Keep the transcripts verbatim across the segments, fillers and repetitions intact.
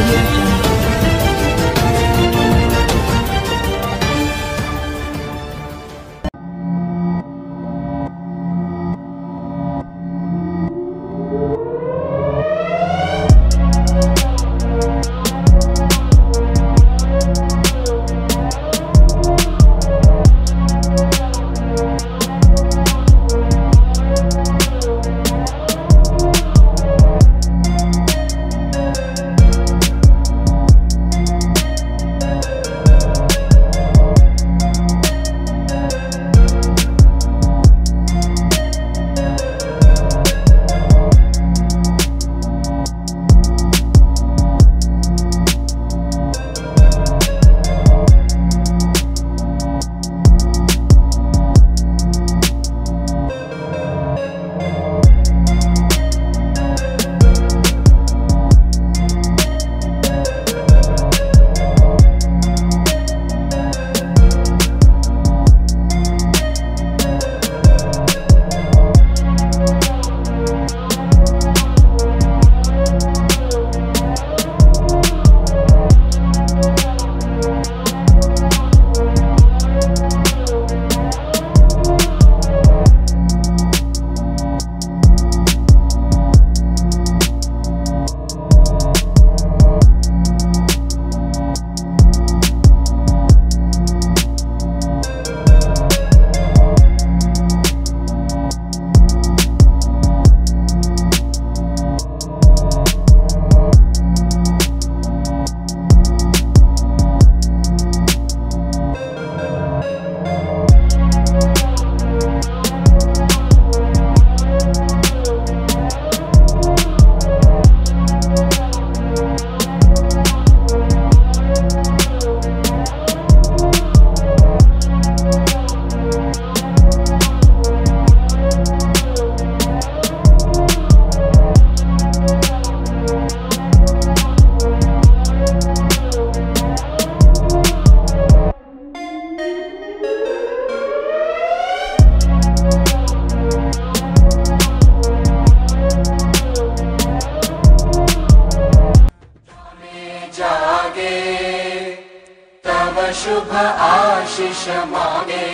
शुभ आशीष मांगे,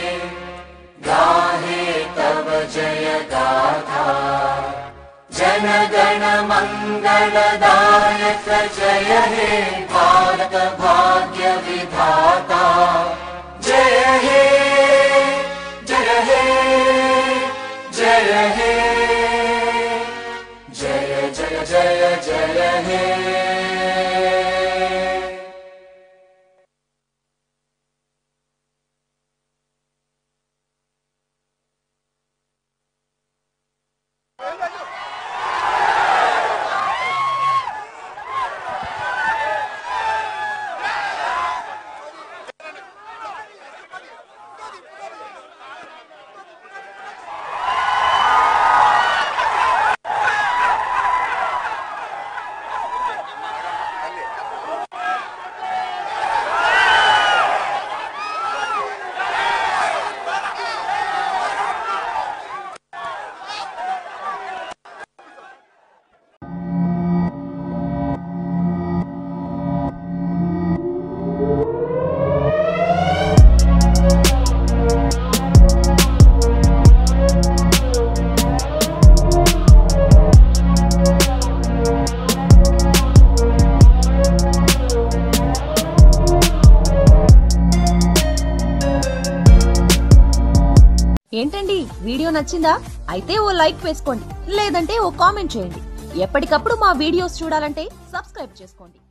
गाहे तब जय गाथा। जन गण मंगलदायक जय हे भारत भाग्य विधाता। जय हे जय हे जय हे जय जय जय जय हे। ఏంటండి వీడియో నచ్చిందా? అయితే ఓ లైక్ వేసుకోండి, లేదంటే ఓ కామెంట్ చేయండి. ఎప్పటికప్పుడు మా వీడియోస్ చూడాలంటే సబ్స్క్రైబ్ చేసుకోండి.